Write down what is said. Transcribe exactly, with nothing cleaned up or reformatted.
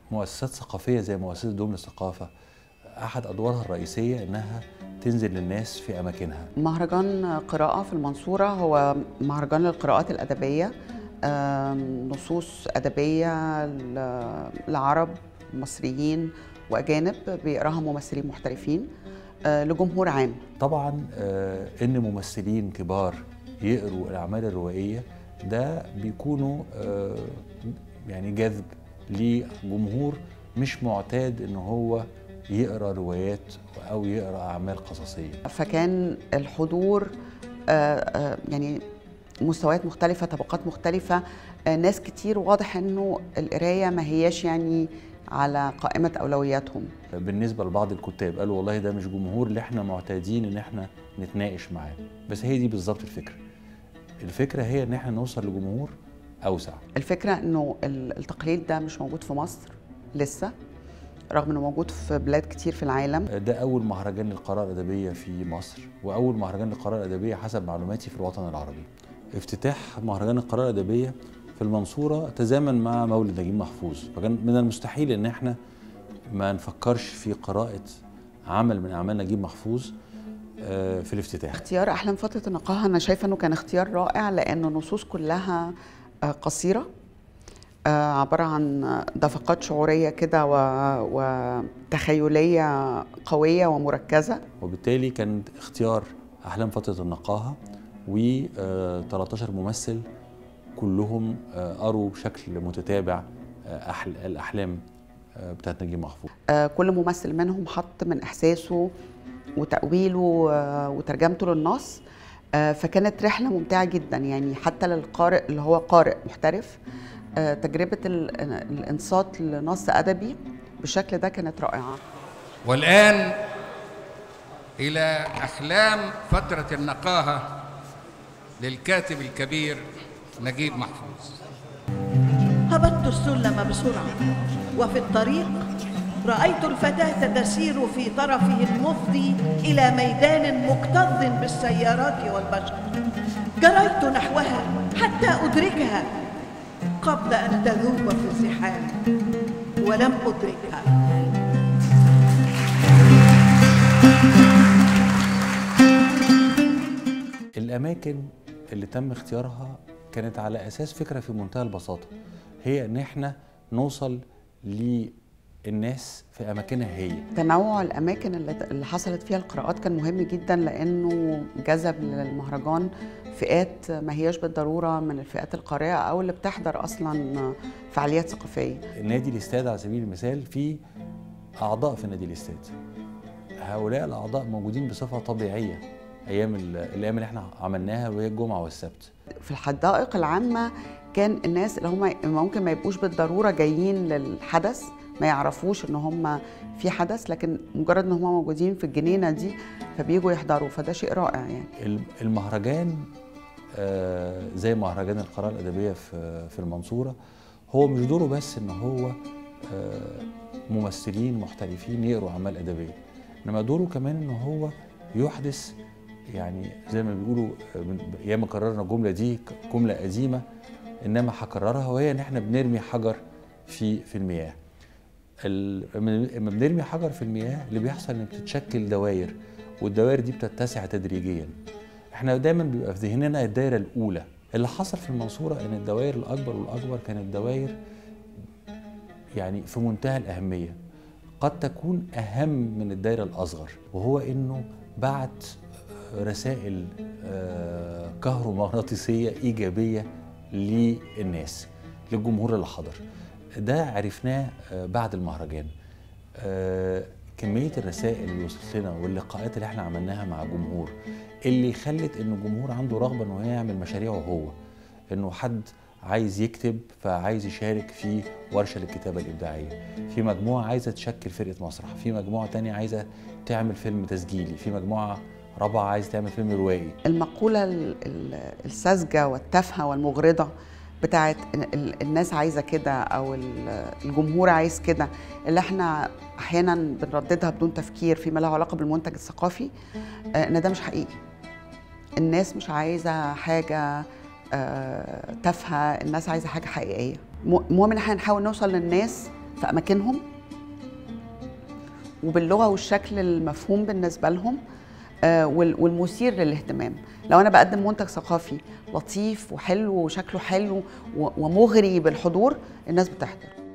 مؤسسات ثقافية زي مؤسسة دوم للثقافة أحد أدوارها الرئيسية إنها تنزل للناس في أماكنها. مهرجان قراءة في المنصورة هو مهرجان للقراءات الأدبية، نصوص أدبية لعرب مصريين وأجانب بيقراها ممثلين محترفين لجمهور عام. طبعا إن ممثلين كبار يقروا الأعمال الروائية ده بيكونوا يعني جذب لجمهور مش معتاد إن هو يقرأ روايات أو يقرأ أعمال قصصية. فكان الحضور يعني مستويات مختلفة، طبقات مختلفة، ناس كتير، واضح إنه القراية ما هياش يعني على قائمة أولوياتهم. بالنسبة لبعض الكتاب قالوا والله ده مش جمهور اللي احنا معتادين إن احنا نتناقش معاه، بس هي دي بالظبط الفكرة. الفكرة هي إن احنا نوصل لجمهور أوسع. الفكرة إنه التقليد ده مش موجود في مصر لسه، رغم انه موجود في بلاد كتير في العالم. ده اول مهرجان للقراءة الأدبية في مصر، واول مهرجان للقراءة الأدبية حسب معلوماتي في الوطن العربي. افتتاح مهرجان القراءة الأدبية في المنصورة تزامن مع مولد نجيب محفوظ، فكان من المستحيل ان احنا ما نفكرش في قراءة عمل من اعمال نجيب محفوظ في الافتتاح. اختيار احلام فترة النقاهة انا شايفه انه كان اختيار رائع، لانه النصوص كلها قصيرة، عبارة عن دفقات شعورية كده وتخيلية قوية ومركزة، وبالتالي كان اختيار أحلام فترة النقاهة و ثلاثة عشر ممثل كلهم قروا بشكل متتابع الأحلام بتاعت نجيب محفوظ. كل ممثل منهم حط من إحساسه وتأويله وترجمته للنص، فكانت رحلة ممتعة جدا يعني حتى للقارئ اللي هو قارئ محترف. تجربة الإنصات لنص أدبي بالشكل ده كانت رائعة. والآن إلى أحلام فترة النقاهة للكاتب الكبير نجيب محفوظ. هبطت السلم بسرعة، وفي الطريق رأيت الفتاة تسير في طرفه المفضي إلى ميدان مكتظ بالسيارات والبشر. جريت نحوها حتى أدركها قبل أن تذوب في الزحام، ولم أدركها. الأماكن اللي تم اختيارها كانت على أساس فكرة في منتهى البساطة، هي إن احنا نوصل للناس في أماكنها هي. تنوع الأماكن اللي حصلت فيها القراءات كان مهم جدا، لأنه جذب للمهرجان فئات ما هياش بالضرورة من الفئات القارئة أو اللي بتحضر أصلا فعاليات ثقافية. نادي الاستاد على سبيل المثال في أعضاء في نادي الاستاد، هؤلاء الأعضاء موجودين بصفة طبيعية أيام الأيام اللي احنا عملناها وهي الجمعة والسبت. في الحدائق العامة كان الناس اللي هم ممكن ما يبقوش بالضرورة جايين للحدث، ما يعرفوش ان هم في حدث، لكن مجرد ان هم موجودين في الجنينة دي فبيجوا يحضروا، فده شيء رائع يعني. المهرجان زي مهرجان القراءة الأدبية في المنصورة هو مش دوره بس ان هو ممثلين محترفين يقروا أعمال أدبية، انما دوره كمان ان هو يحدث، يعني زي ما بيقولوا ياما كررنا الجملة دي جملة قديمة انما هكررها، وهي ان احنا بنرمي حجر في في المياه. لما بنرمي حجر في المياه اللي بيحصل ان بتتشكل دوائر، والدوائر دي بتتسع تدريجيا. احنا دايما بيبقى في ذهننا الدائرة الأولى. اللي حصل في المنصورة ان الدوائر الأكبر والأكبر كانت دوائر يعني في منتهى الأهمية، قد تكون أهم من الدائرة الأصغر، وهو إنه بعت رسائل كهرومغناطيسية إيجابية للناس، للجمهور اللي حضر. ده عرفناه بعد المهرجان. كمية الرسائل اللي وصلت لنا واللقاءات اللي احنا عملناها مع الجمهور اللي خلت إن الجمهور عنده رغبة إنه يعمل مشاريعه هو، إنه حد عايز يكتب فعايز يشارك في ورشة للكتابة الإبداعية، في مجموعة عايزة تشكل فرقة مسرح، في مجموعة تانية عايزة تعمل فيلم تسجيلي، في مجموعة رابعة عايزة تعمل فيلم روائي. المقولة الساذجة والتافهة والمغرضة بتاعت الناس عايزة كده أو الجمهور عايز كده، اللي احنا أحيانا بنرددها بدون تفكير فيما له علاقة بالمنتج الثقافي، إن ده مش حقيقي. الناس مش عايزة حاجة تافهة، الناس عايزة حاجة حقيقية. المهم إن احنا نحاول نوصل للناس في اماكنهم وباللغه والشكل المفهوم بالنسبه لهم والمثير للاهتمام. لو انا بقدم منتج ثقافي لطيف وحلو وشكله حلو ومغري بالحضور، الناس بتحضر.